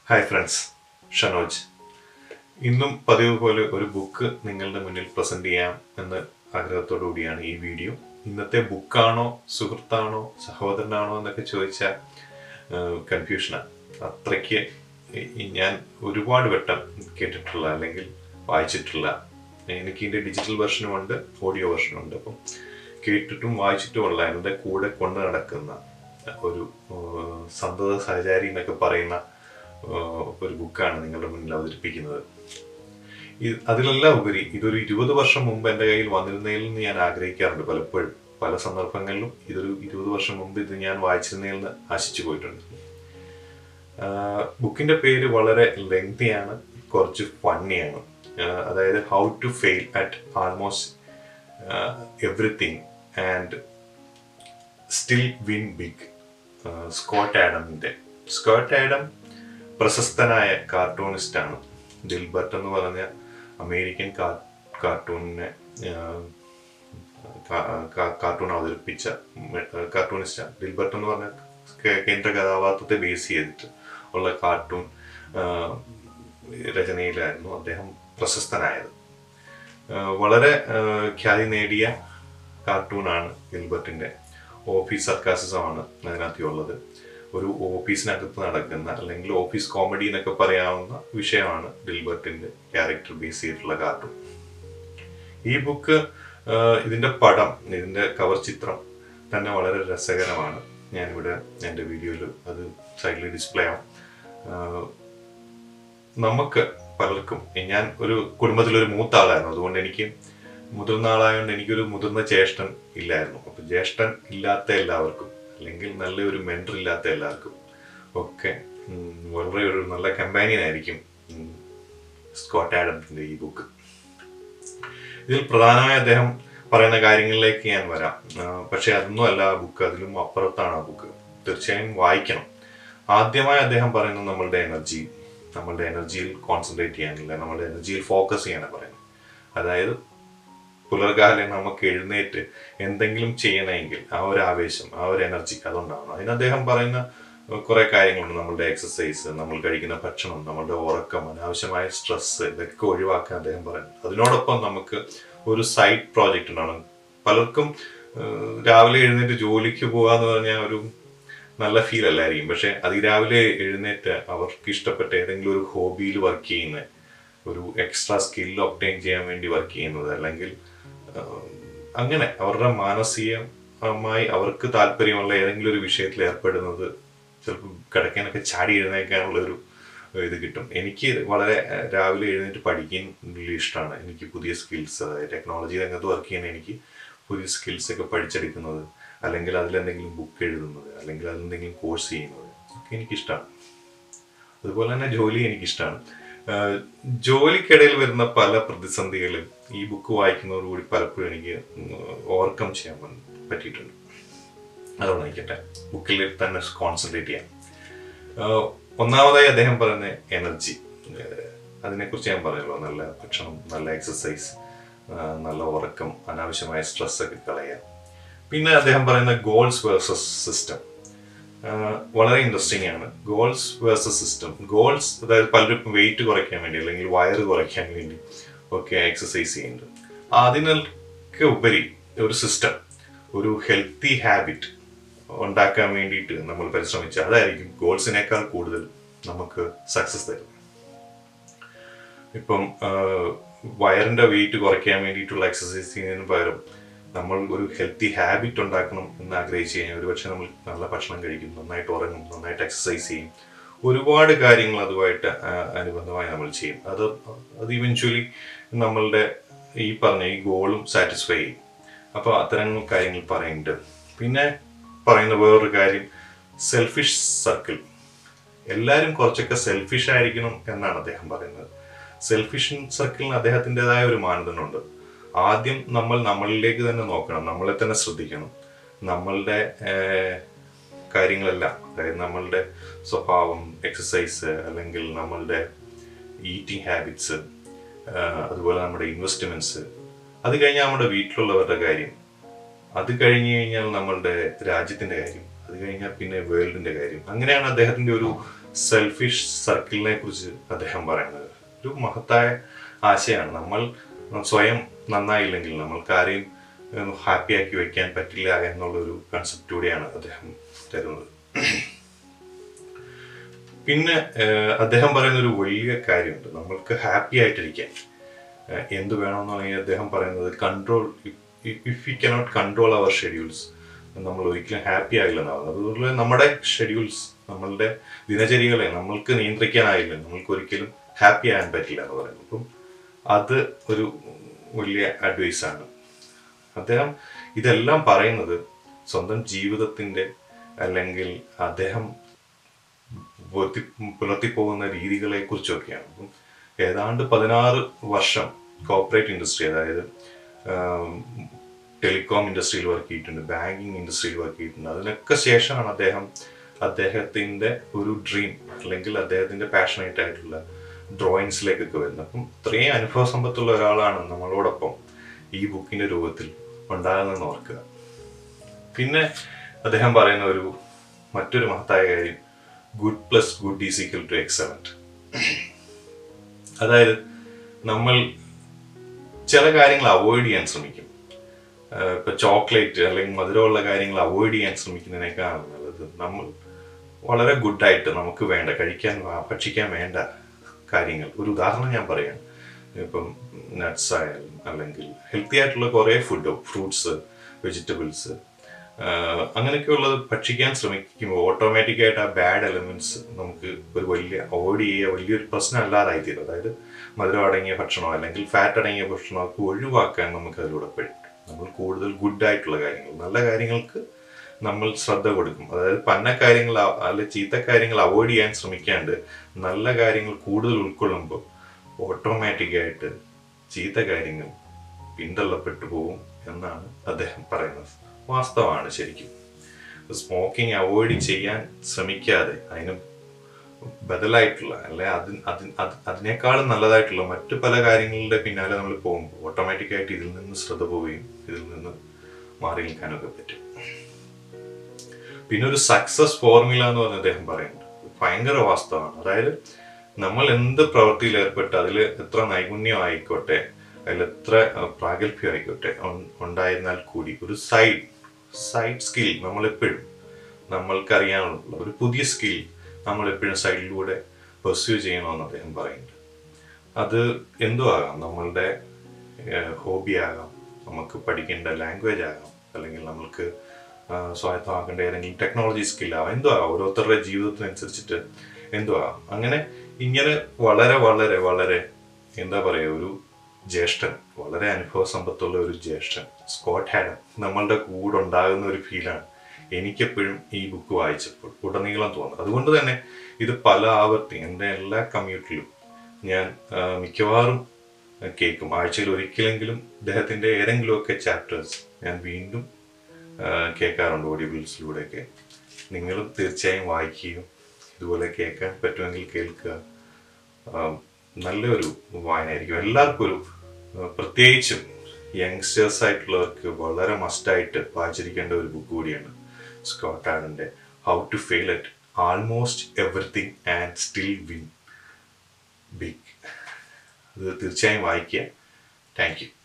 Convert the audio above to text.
Hi friends, Shanoj. ഇന്നും പതിവ് പോലെ ഒരു ബുക്ക് നിങ്ങളുടെ മുന്നിൽ പ്രസന്റ് ചെയ്യാം എന്ന ആഗ്രഹത്തോടു കൂടിയാണ് ഈ വീഡിയോ. ഇന്നത്തെ ബുക്കാണോ സുഹൃത്താണോ സഹോദരനാണോ എന്നൊക്കെ ചോദിച്ചാൽ കൺഫ്യൂഷനാണ്. അത്രയ്ക്ക് ഞാൻ ഒരുപാട് വട്ടം കേട്ടിട്ടുള്ള അല്ലെങ്കിൽ വായിച്ചിട്ടുള്ള, എനിക്ക് ഇതിൻ്റെ ഡിജിറ്റൽ വെർഷനും ഉണ്ട്, ഓഡിയോ വെർഷനും ഉണ്ട്. അപ്പം കേട്ടിട്ടും വായിച്ചിട്ടുമുള്ള എൻ്റെ കൂടെ കൊണ്ടു നടക്കുന്ന ഒരു സന്തത സഹചാരി എന്നൊക്കെ പറയുന്ന ഒരു ബുക്കാണ് നിങ്ങളുടെ മുന്നിൽ അവതരിപ്പിക്കുന്നത്. അതിലെല്ലാം ഉപരി ഇതൊരു 20 വർഷം മുമ്പ് എൻ്റെ കയ്യിൽ വന്നിരുന്നതിൽ നിന്ന് ഞാൻ ആഗ്രഹിക്കാറുണ്ട് പലപ്പോഴും. പല സന്ദർഭങ്ങളിലും ഇതൊരു 20 വർഷം മുമ്പ് ഇത് ഞാൻ വായിച്ചിരുന്നതിൽ നിന്ന് ആശിച്ചു പോയിട്ടുണ്ട്. ബുക്കിന്റെ പേര് വളരെ ലെങ്തിയാണ്, കുറച്ച് ഫണ്ണിയാണ്. അതായത് how to fail at almost everything and still win big. Scott Adam പ്രശസ്തനായ കാർട്ടൂണിസ്റ്റാണ്. ദിൽബർട്ട് എന്ന് പറഞ്ഞ അമേരിക്കൻ കാർട്ടൂൺ അവതരിപ്പിച്ച കാർട്ടൂണിസ്റ്റാണ്. ദിൽബർട്ട് എന്ന് പറഞ്ഞ കേന്ദ്ര കഥാപാത്രത്തെ ബേസ് ചെയ്തിട്ട് ഉള്ള കാർട്ടൂൺ രചനയിലായിരുന്നു അദ്ദേഹം പ്രശസ്തനായത്. വളരെ ഖ്യാതി നേടിയ കാർട്ടൂണാണ് ദിൽബർട്ടിന്റെ. ഓഫീസ് സർക്കാസിസമാണ് അതിനകത്തുള്ളത്. ഒരു ഓഫീസിനകത്ത് നടക്കുന്ന അല്ലെങ്കിൽ ഓഫീസ് കോമഡി എന്നൊക്കെ പറയാവുന്ന വിഷയമാണ് ദിൽബർട്ടിന്റെ ക്യാരക്ടർ ബേസ് ചെയ്തിട്ടുള്ള കാർട്ടൂൺ. ഈ ബുക്ക്, ഇതിന്റെ പടം, ഇതിന്റെ കവർ ചിത്രം തന്നെ വളരെ രസകരമാണ്. ഞാനിവിടെ എൻ്റെ വീഡിയോയിൽ അത് സൈഡിൽ ഡിസ്പ്ലേ ആവും. നമുക്ക് പലർക്കും, ഞാൻ ഒരു കുടുംബത്തിലൊരു മൂത്ത ആളായിരുന്നു, അതുകൊണ്ട് എനിക്ക് മുതിർന്ന ആളായതുകൊണ്ട് എനിക്കൊരു മുതിർന്ന ജ്യേഷ്ഠൻ ഇല്ലായിരുന്നു. അപ്പൊ ജ്യേഷ്ഠൻ ഇല്ലാത്ത എല്ലാവർക്കും അല്ലെങ്കിൽ നല്ലൊരു മെന്റർ ഇല്ലാത്ത എല്ലാവർക്കും ഒക്കെ വളരെ ഒരു നല്ല കമ്പാനിയൻ ആയിരിക്കും സ്കോട്ട് ആഡംസിന്റെ ഈ ബുക്ക്. ഇതിൽ പ്രധാനമായി അദ്ദേഹം പറയുന്ന കാര്യങ്ങളിലേക്ക് ഞാൻ വരാം. പക്ഷെ അതൊന്നും അല്ല ആ ബുക്ക്, അതിലും അപ്പുറത്താണ് ആ ബുക്ക്. തീർച്ചയായും വായിക്കണം. ആദ്യമായി അദ്ദേഹം പറയുന്നത് നമ്മളുടെ എനർജിയിൽ കോൺസെൻട്രേറ്റ് ചെയ്യാനില്ല, നമ്മളുടെ എനർജിയിൽ ഫോക്കസ് ചെയ്യാനാണ് പറയുന്നത്. അതായത് പുലർകാലെ നമുക്ക് എഴുന്നേറ്റ് എന്തെങ്കിലും ചെയ്യണമെങ്കിൽ ആ ഒരു ആവേശം, ആ ഒരു എനർജി അതുണ്ടാവണം. അതിന് അദ്ദേഹം പറയുന്ന കുറെ കാര്യങ്ങളുണ്ട്. നമ്മളുടെ എക്സസൈസ്, നമ്മൾ കഴിക്കുന്ന ഭക്ഷണം, നമ്മളുടെ ഉറക്കം, അനാവശ്യമായ സ്ട്രെസ്, ഇതൊക്കെ ഒഴിവാക്കാൻ അദ്ദേഹം പറയുന്നു. അതിനോടൊപ്പം നമുക്ക് ഒരു സൈഡ് പ്രോജക്റ്റ് ഉണ്ടാവണം. പലർക്കും രാവിലെ എഴുന്നേറ്റ് ജോലിക്ക് പോകാന്ന് പറഞ്ഞാൽ ഒരു നല്ല ഫീൽ അല്ലായിരിക്കും. പക്ഷെ അതിരാവിലെ എഴുന്നേറ്റ് അവർക്ക് ഇഷ്ടപ്പെട്ട ഏതെങ്കിലും ഒരു ഹോബിയിൽ വർക്ക് ചെയ്യുന്ന, ഒരു എക്സ്ട്രാ സ്കിൽ ഒബ്റ്റെയിൻ ചെയ്യാൻ വേണ്ടി വർക്ക് ചെയ്യുന്നത്, അല്ലെങ്കിൽ അങ്ങനെ അവരുടെ മാനസികമായി അവർക്ക് താല്പര്യമുള്ള ഏതെങ്കിലും ഒരു വിഷയത്തിൽ ഏർപ്പെടുന്നത്, ചിലപ്പോൾ കിടക്കാനൊക്കെ ചാടി എഴുന്നേക്കാനുള്ള ഒരു ഇത് കിട്ടും. എനിക്ക് വളരെ രാവിലെ എഴുന്നേറ്റ് പഠിക്കാൻ വലിയ ഇഷ്ടമാണ്. എനിക്ക് പുതിയ സ്കിൽസ്, അതായത് ടെക്നോളജി രംഗത്ത് വർക്ക് ചെയ്യാൻ എനിക്ക് പുതിയ സ്കിൽസ് ഒക്കെ പഠിച്ചെടുക്കുന്നത്, അല്ലെങ്കിൽ അതിലെന്തെങ്കിലും ബുക്ക് എഴുതുന്നത്, അല്ലെങ്കിൽ അതിലെന്തെങ്കിലും കോഴ്സ് ചെയ്യുന്നത് ഒക്കെ എനിക്കിഷ്ടമാണ്. അതുപോലെ തന്നെ ജോലി എനിക്കിഷ്ടമാണ്. ജോലിക്കിടയിൽ വരുന്ന പല പ്രതിസന്ധികളും ഈ ബുക്ക് വായിക്കുന്നതോടുകൂടി പലപ്പോഴും എനിക്ക് ഓവർകം ചെയ്യാൻ പറ്റിയിട്ടുണ്ട്. അതുകൊണ്ട് എനിക്കട്ടെ ബുക്കിൽ തന്നെ കോൺസെൻട്രേറ്റ് ചെയ്യാം. ഒന്നാമതായി അദ്ദേഹം പറയുന്ന എനർജി, അതിനെക്കുറിച്ച് ഞാൻ പറഞ്ഞല്ലോ. നല്ല ഭക്ഷണം, നല്ല എക്സസൈസ്, നല്ല ഉറക്കം, അനാവശ്യമായ സ്ട്രെസ് ഒക്കെ കളയാം. പിന്നെ അദ്ദേഹം പറയുന്ന ഗോൾസ് വേഴ്സസ് സിസ്റ്റം വളരെ ഇൻട്രസ്റ്റിംഗ് ആണ്. Goals versus system. ഗോൾസ്, അതായത് പലരും വെയിറ്റ് കുറയ്ക്കാൻ വേണ്ടി അല്ലെങ്കിൽ വയറ് കുറയ്ക്കാൻ വേണ്ടി ഒക്കെ എക്സസൈസ് ചെയ്യുന്നുണ്ട്. അതിനൊക്കെ ഉപരി ഒരു സിസ്റ്റം, ഒരു ഹെൽത്തി ഹാബിറ്റ് ഉണ്ടാക്കാൻ വേണ്ടിയിട്ട് നമ്മൾ പരിശ്രമിച്ചാൽ അതായിരിക്കും ഗോൾസിനേക്കാൾ കൂടുതൽ നമുക്ക് സക്സസ് തരും. ഇപ്പം വയറിന്റെ വെയിറ്റ് കുറയ്ക്കാൻ വേണ്ടിയിട്ടുള്ള എക്സസൈസ് ചെയ്യുന്നതിന് പകരം നമ്മൾ ഒരു ഹെൽത്തി ഹാബിറ്റ് ഉണ്ടാക്കണം എന്ന് ആഗ്രഹിച്ചു കഴിഞ്ഞാൽ ഒരുപക്ഷെ നമ്മൾ നല്ല ഭക്ഷണം കഴിക്കും, നന്നായിട്ട് ഉറങ്ങും, നന്നായിട്ട് എക്സസൈസ് ചെയ്യും, ഒരുപാട് കാര്യങ്ങൾ അതുമായിട്ട് അനുബന്ധമായി നമ്മൾ ചെയ്യും. അത് ഇവൻച്വലി നമ്മളുടെ ഈ പറഞ്ഞ ഈ ഗോളും സാറ്റിസ്ഫൈ ചെയ്യും. അപ്പോൾ അത്തരം കാര്യങ്ങൾ പറയുന്നുണ്ട്. പിന്നെ പറയുന്ന വേറൊരു കാര്യം, സെൽഫിഷ് സർക്കിൾ. എല്ലാവരും കുറച്ചൊക്കെ സെൽഫിഷ് ആയിരിക്കണം എന്നാണ് അദ്ദേഹം പറയുന്നത്. സെൽഫിഷ് സർക്കിളിന് അദ്ദേഹത്തിൻ്റെതായ ഒരു മാനദണ്ഡമുണ്ട്. ആദ്യം നമ്മൾ നമ്മളിലേക്ക് തന്നെ നോക്കണം, നമ്മളെ തന്നെ ശ്രദ്ധിക്കണം. നമ്മളുടെ കാര്യങ്ങളെല്ലാം, അതായത് നമ്മളുടെ സ്വഭാവം, എക്സസൈസ്, അല്ലെങ്കിൽ നമ്മളുടെ ഈറ്റിംഗ് ഹാബിറ്റ്സ്, അതുപോലെ നമ്മുടെ ഇൻവെസ്റ്റ്മെന്റ്സ്, അത് കഴിഞ്ഞാൽ നമ്മുടെ വീട്ടിലുള്ളവരുടെ കാര്യം, അത് കഴിഞ്ഞു കഴിഞ്ഞാൽ നമ്മളുടെ രാജ്യത്തിന്റെ കാര്യം, അത് കഴിഞ്ഞാൽ പിന്നെ വേൾഡിന്റെ കാര്യം. അങ്ങനെയാണ് അദ്ദേഹത്തിന്റെ ഒരു സെൽഫിഷ് സർക്കിളിനെ കുറിച്ച് അദ്ദേഹം പറയുന്നത് ഒരു മഹത്തായ ആശയമാണ്. നമ്മൾ സ്വയം നന്നായില്ലെങ്കിൽ നമ്മൾക്ക് ആരെയും ഹാപ്പിയാക്കി വെക്കാൻ പറ്റില്ല എന്നുള്ളൊരു കൺസെപ്റ്റ് കൂടിയാണ് അദ്ദേഹം തരുന്നത്. പിന്നെ അദ്ദേഹം പറയുന്ന ഒരു വലിയ കാര്യമുണ്ട്, നമ്മൾക്ക് ഹാപ്പി ആയിട്ടിരിക്കാൻ എന്ത് വേണമെന്നുണ്ടെങ്കിൽ അദ്ദേഹം പറയുന്നത് control, if you cannot control our schedules, നമ്മൾ ഒരിക്കലും ഹാപ്പി ആയില്ല എന്നാണ്. അതുപോലെ നമ്മുടെ ഷെഡ്യൂൾസ്, നമ്മളുടെ ദിനചര്യകളെ നമ്മൾക്ക് നിയന്ത്രിക്കാനായില്ല, നമ്മൾക്ക് ഒരിക്കലും ഹാപ്പി ആകാൻ പറ്റില്ല എന്ന് പറയുന്നത്. അപ്പം അത് ഒരു വലിയ അഡ്വൈസാണ്. അദ്ദേഹം ഇതെല്ലാം പറയുന്നത് സ്വന്തം ജീവിതത്തിൻ്റെ അല്ലെങ്കിൽ അദ്ദേഹം പുലർത്തിപ്പോകുന്ന രീതികളെ കുറിച്ചൊക്കെയാണ്. അപ്പം ഏതാണ്ട് 16 വർഷം കോർപ്പറേറ്റ് ഇൻഡസ്ട്രി, അതായത് ടെലികോം ഇൻഡസ്ട്രിയിൽ വർക്ക് ചെയ്തിട്ടുണ്ട്, ബാങ്കിങ് ഇൻഡസ്ട്രിയിൽ വർക്ക് ചെയ്തിട്ടുണ്ട്. അതിനൊക്കെ ശേഷമാണ് അദ്ദേഹത്തിൻ്റെ ഒരു ഡ്രീം അല്ലെങ്കിൽ അദ്ദേഹത്തിൻ്റെ പാഷനേറ്റ് ആയിട്ടുള്ള ഡ്രോയിങ്സിലേക്കൊക്കെ വരുന്നത്. അപ്പം ഇത്രയും അനുഭവ സമ്പത്തുള്ള ഒരാളാണ് നമ്മളോടൊപ്പം ഈ ബുക്കിൻ്റെ രൂപത്തിൽ ഉണ്ടാകുന്നതെന്ന് ഓർക്കുക. പിന്നെ അദ്ദേഹം പറയുന്ന മറ്റൊരു മഹത്തായ കാര്യം, good plus good is equal to excellent. അതായത് നമ്മൾ ചില കാര്യങ്ങൾ അവോയ്ഡ് ചെയ്യാൻ ശ്രമിക്കും. ഇപ്പൊ ചോക്ലേറ്റ് അല്ലെങ്കിൽ മധുരമുള്ള കാര്യങ്ങൾ അവോയ്ഡ് ചെയ്യാൻ ശ്രമിക്കുന്നതിനേക്കാൾ നല്ലത് നമ്മൾ വളരെ ഗുഡായിട്ട് നമുക്ക് വേണ്ട ഭക്ഷിക്കാൻ വേണ്ട കാര്യങ്ങൾ. ഒരു ഉദാഹരണം ഞാൻ പറയാം. ഇപ്പം നട്ട്സ് ആയാലും അല്ലെങ്കിൽ ഹെൽത്തി ആയിട്ടുള്ള കുറേ ഫ്രൂട്ട്സ്, വെജിറ്റബിൾസ്, അങ്ങനെയൊക്കെയുള്ളത് ഭക്ഷിക്കാൻ ശ്രമിക്കുമ്പോൾ ഓട്ടോമാറ്റിക്കായിട്ട് ആ ബാഡ് എലമെന്റ്സ് നമുക്ക് അവോയ്ഡ് ചെയ്യുക വലിയൊരു പ്രശ്നം അല്ലാതായിത്തീരും. അതായത് മധുരം അടങ്ങിയ ഭക്ഷണമോ അല്ലെങ്കിൽ ഫാറ്റ് അടങ്ങിയ ഭക്ഷണമൊക്കെ ഒഴിവാക്കാൻ നമുക്ക് അതിലൂടെ പറ്റും. നമ്മൾ കൂടുതൽ ഗുഡായിട്ടുള്ള കാര്യങ്ങൾ, നല്ല കാര്യങ്ങൾക്ക് നമ്മൾ ശ്രദ്ധ കൊടുക്കും. അതായത് പന്ന കാര്യങ്ങൾ അല്ലെ ചീത്ത കാര്യങ്ങൾ അവോയ്ഡ് ചെയ്യാൻ ശ്രമിക്കാണ്ട് നല്ല കാര്യങ്ങൾ കൂടുതൽ ഉൾക്കൊള്ളുമ്പോൾ ഓട്ടോമാറ്റിക്കായിട്ട് ചീത്ത കാര്യങ്ങൾ പിന്തള്ളപ്പെട്ടു പോകും എന്നാണ് അദ്ദേഹം പറയുന്നത്. വാസ്തവമാണ് ശരിക്കും. സ്മോക്കിംഗ് അവോയ്ഡ് ചെയ്യാൻ ശ്രമിക്കാതെ അതിന് ബദലായിട്ടുള്ള അല്ലെ അതിനേക്കാളും നല്ലതായിട്ടുള്ള മറ്റു പല കാര്യങ്ങളുടെ പിന്നാലെ നമ്മൾ പോകുമ്പോൾ ഓട്ടോമാറ്റിക്കായിട്ട് ഇതിൽ നിന്ന് ശ്രദ്ധ പോവുകയും ഇതിൽ നിന്ന് മാറി നിൽക്കാനൊക്കെ പറ്റും. പിന്നെ ഒരു സക്സസ് ഫോർമുല എന്ന് പറഞ്ഞ അദ്ദേഹം പറയുന്നുണ്ട്, ഭയങ്കര വാസ്തവമാണ്. അതായത് നമ്മൾ എന്ത് പ്രവൃത്തിയിൽ ഏർപ്പെട്ട് അതിൽ എത്ര നൈപുണ്യം ആയിക്കോട്ടെ, അതിൽ എത്ര പ്രാഗൽഭ്യം ആയിക്കോട്ടെ ഉണ്ടായിരുന്നാൽ കൂടി ഒരു സൈഡ് സ്കിൽ നമ്മളെപ്പോഴും നമ്മൾക്കറിയാനുള്ള ഒരു പുതിയ സ്കിൽ നമ്മളെപ്പോഴും സൈഡിലൂടെ പെർസ്യൂ ചെയ്യണമെന്ന് അദ്ദേഹം പറയുന്നുണ്ട്. അത് എന്തോ ആകാം, നമ്മളുടെ ഹോബി ആകാം, നമുക്ക് പഠിക്കേണ്ട ലാംഗ്വേജ് ആകാം, അല്ലെങ്കിൽ നമ്മൾക്ക് സ്വായത്തമാക്കേണ്ട ഏതെങ്കിലും ടെക്നോളജി സ്കില്ലാവാം, എന്തോ ആകാം. ഓരോരുത്തരുടെ ജീവിതത്തിനനുസരിച്ചിട്ട് എന്തോ ആകാം. അങ്ങനെ ഇങ്ങനെ വളരെ വളരെ വളരെ എന്താ പറയുക, ഒരു ജ്യേഷ്ഠൻ, വളരെ അനുഭവ സമ്പത്തുള്ള ഒരു ജ്യേഷ്ഠൻ, സ്കോട്ട് ഹാഡം നമ്മളുടെ കൂടെ ഉണ്ടാകുന്ന ഒരു ഫീലാണ് എനിക്കെപ്പോഴും ഈ ബുക്ക് വായിച്ചപ്പോൾ ഉടനീളം തോന്നുന്നത്. അതുകൊണ്ട് തന്നെ ഇത് പല ആവർത്തി എൻ്റെ എല്ലാ കമ്മ്യൂട്ടിലും ഞാൻ മിക്കവാറും കേൾക്കും. ആഴ്ചയിൽ ഒരിക്കലെങ്കിലും അദ്ദേഹത്തിൻ്റെ ഏതെങ്കിലുമൊക്കെ ചാപ്റ്റേഴ്സ് ഞാൻ വീണ്ടും കേൾക്കാറുണ്ട് ഓഡിയോബിൾസിലൂടെയൊക്കെ. നിങ്ങളും തീർച്ചയായും വായിക്കുകയും ഇതുപോലെ കേൾക്കാൻ പറ്റുമെങ്കിൽ കേൾക്കുക. നല്ലൊരു വായനയായിരിക്കും. എല്ലാവർക്കും പ്രത്യേകിച്ചും യങ്സ്റ്റേഴ്സ് ആയിട്ടുള്ളവർക്ക് വളരെ മസ്റ്റായിട്ട് വായിച്ചിരിക്കേണ്ട ഒരു ബുക്ക് കൂടിയാണ് സ്കോട്ട് ഹാഡന്റെ how to fail at almost everything and still win big. അത് തീർച്ചയായും വായിക്കുക. Thank U.